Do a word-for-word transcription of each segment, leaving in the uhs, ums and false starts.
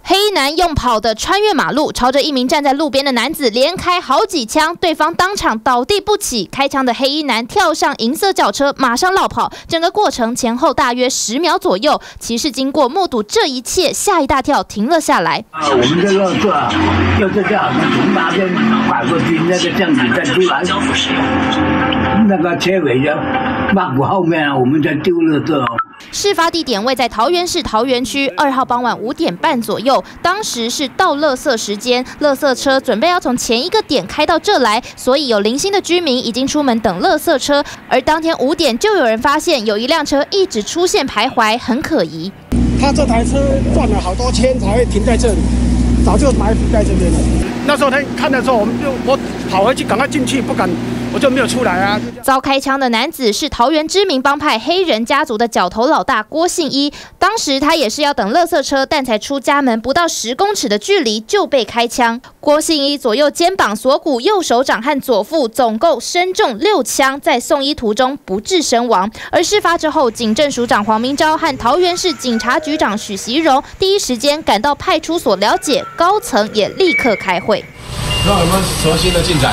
黑衣男用跑的穿越马路，朝着一名站在路边的男子连开好几枪，对方当场倒地不起。开枪的黑衣男跳上银色轿车，马上落跑。整个过程前后大约十秒左右。骑士经过目睹这一切，吓一大跳，停了下来。 啊，我们这个是啊，就是这样，从那边拐过去，那个这样子再出来，那个车尾的马股后面，我们在丢了这。 事发地点位在桃园市桃园区，二号傍晚五点半左右，当时是倒垃圾时间，垃圾车准备要从前一个点开到这来，所以有零星的居民已经出门等垃圾车。而当天五点就有人发现有一辆车一直出现徘徊，很可疑。 他这台车赚了好多钱才会停在这里，早就埋伏在这边了。那时候他看的时候，我们就我跑回去赶快进去，不敢。我就没有出来啊！ 遭开枪的男子是桃园知名帮派黑人家族的角头老大郭信一。当时他也是要等垃圾车，但才出家门不到十公尺的距离就被开枪。郭信一左右肩膀、锁骨、右手掌和左腹总共身中六枪，在送医途中不治身亡。而事发之后，警政署长黄明昭和桃园市警察局长许习荣第一时间赶到派出所了解，高层也立刻开会。 不知道有没有什么新的进展？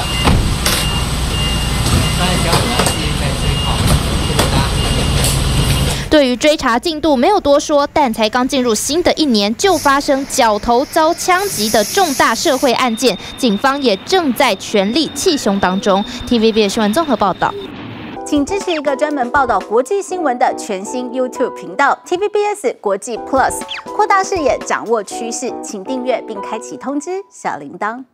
对于追查进度没有多说，但才刚进入新的一年，就发生角头遭枪击的重大社会案件，警方也正在全力缉凶当中。T V B 新闻综合报道。 请支持一个专门报道国际新闻的全新 YouTube 频道 T V B S 国际 Plus， 扩大视野，掌握趋势，请订阅并开启通知小铃铛。